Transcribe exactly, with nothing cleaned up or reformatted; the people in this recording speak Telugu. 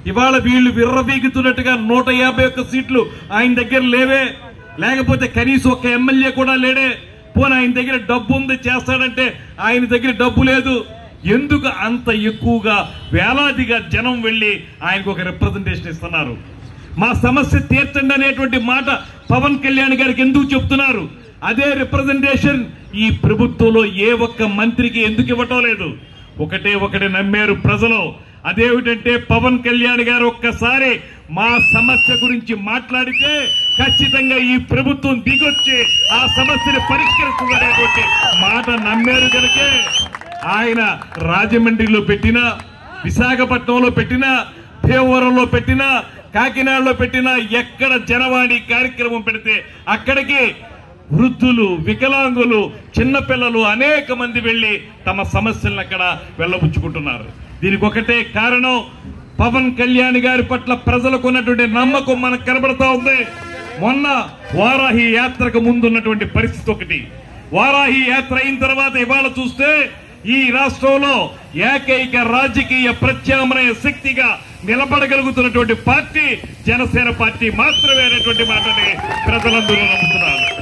ఇవాళ వీళ్ళు విర్రవీగుతున్నట్టుగా నూట యాభై ఒక్క సీట్లు ఆయన దగ్గర లేవే, లేకపోతే కనీసం ఒక ఎమ్మెల్యే కూడా లేడే, పోనీ ఆయన దగ్గర డబ్బు ఉంది చేస్తాడంటే ఆయన దగ్గర డబ్బు లేదు. ఎందుకు అంత ఎక్కువగా వేలాదిగా జనం వెళ్లి ఆయనకు ఒక రిప్రజెంటేషన్ ఇస్తున్నారు? మా సమస్య తీర్చండి అనేటువంటి మాట పవన్ కళ్యాణ్ గారికి ఎందుకు చెప్తున్నారు? అదే రిప్రజెంటేషన్ ఈ ప్రభుత్వంలో ఏ ఒక్క మంత్రికి ఎందుకు ఇవ్వటం లేదు? ఒకటే ఒకటి నమ్మారు ప్రజలు, అదేమిటంటే పవన్ కళ్యాణ్ గారు ఒక్కసారి మా సమస్య గురించి మాట్లాడితే ఖచ్చితంగా ఈ ప్రభుత్వం దిగొచ్చి ఆ సమస్యను పరిష్కరిస్తుందనేటువంటి మాట నమ్మారు కనుకే ఆయన రాజమండ్రిలో పెట్టినా, విశాఖపట్నంలో పెట్టినా, భీమవరంలో పెట్టినా, కాకినాడలో పెట్టినా, ఎక్కడ జనవాణి కార్యక్రమం పెడితే అక్కడికి వృద్ధులు, వికలాంగులు, చిన్నపిల్లలు అనేక మంది వెళ్లి తమ సమస్యలను అక్కడ వెళ్లబుచ్చుకుంటున్నారు. దీనికి ఒకటే కారణం, పవన్ కళ్యాణ్ గారి పట్ల ప్రజలకు ఉన్నటువంటి నమ్మకం మనకు కనబడతా ఉంది. మొన్న వారాహి యాత్రకు ముందున్నటువంటి పరిస్థితి ఒకటి, వారాహి యాత్ర అయిన తర్వాత ఇవాళ చూస్తే ఈ రాష్ట్రంలో ఏకైక రాజకీయ ప్రత్యామ్నాయ శక్తిగా నిలబడగలుగుతున్నటువంటి పార్టీ జనసేన పార్టీ మాత్రమే అనేటువంటి మాటని ప్రజలందరూ నమ్ముతున్నారు.